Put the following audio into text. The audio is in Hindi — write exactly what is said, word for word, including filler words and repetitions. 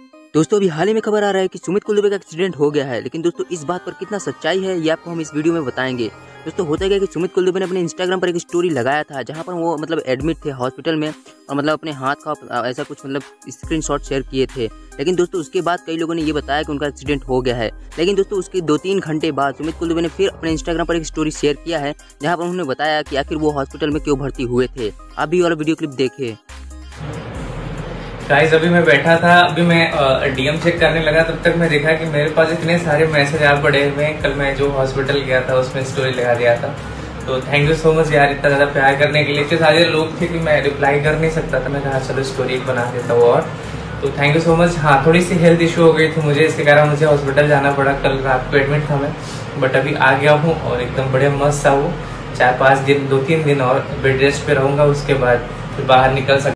दोस्तों अभी हाल ही में खबर आ रहा है कि सुमित कुलदीप का एक्सीडेंट हो गया है, लेकिन दोस्तों इस बात पर कितना सच्चाई है ये आपको हम इस वीडियो में बताएंगे। दोस्तों होता क्या कि सुमित कुलदीप ने अपने इंस्टाग्राम पर एक स्टोरी लगाया था जहां पर वो मतलब एडमिट थे हॉस्पिटल में और मतलब अपने हाथ का ऐसा कुछ मतलब स्क्रीनशॉट शेयर किए थे। लेकिन दोस्तों उसके बाद कई लोगों ने ये बताया कि उनका एक्सीडेंट हो गया है। लेकिन दोस्तों उसके दो तीन घंटे बाद सुमित कुलदीप ने फिर अपने इंस्टाग्राम पर एक स्टोरी शेयर किया है जहाँ पर उन्होंने बताया कि आखिर वो हॉस्पिटल में क्यों भर्ती हुए थे। आप भी वाला वीडियो क्लिप देखे। गाइस अभी मैं बैठा था, अभी मैं डीएम चेक करने लगा, तब तक मैं देखा कि मेरे पास इतने सारे मैसेज आ पड़े हुए हैं। कल मैं जो हॉस्पिटल गया था उसमें स्टोरी लगा दिया था, तो थैंक यू सो मच यार इतना ज़्यादा प्यार करने के लिए। इतने सारे लोग थे कि मैं रिप्लाई कर नहीं सकता था, मैं कहा चलो स्टोरी बना देता हूँ। और तो थैंक यू सो मच। हाँ, थोड़ी सी हेल्थ इशू हो गई थी मुझे, इसके कारण मुझे हॉस्पिटल जाना पड़ा। कल रात को एडमिट था मैं, बट अभी आ गया हूँ और एकदम बड़े मस्त सा हूँ। चार पाँच दिन दो तीन दिन और बेड रेस्ट पे रहूँगा, उसके बाद फिर बाहर निकल सकता।